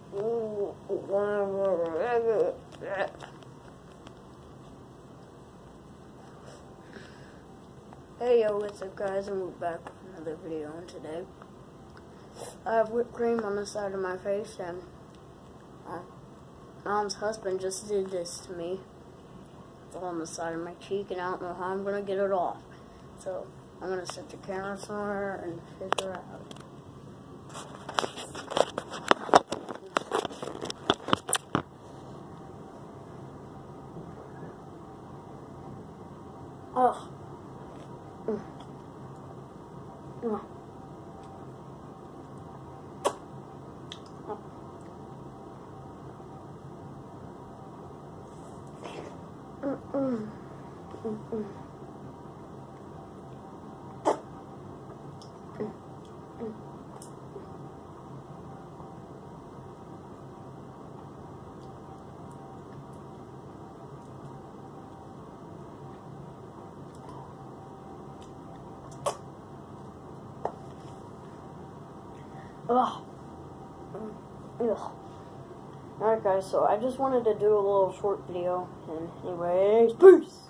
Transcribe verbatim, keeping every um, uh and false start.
Hey yo, what's up guys, and we're back with another video, and today I have whipped cream on the side of my face, and uh, Mom's husband just did this to me. It's all on the side of my cheek, and I don't know how I'm going to get it off. So I'm going to set the camera somewhere and figure out. Oh. Mm. Mm. Mm-mm. Mm-mm. Mm-mm. Ugh. Ugh. Alright guys, so I just wanted to do a little short video, and anyways, peace!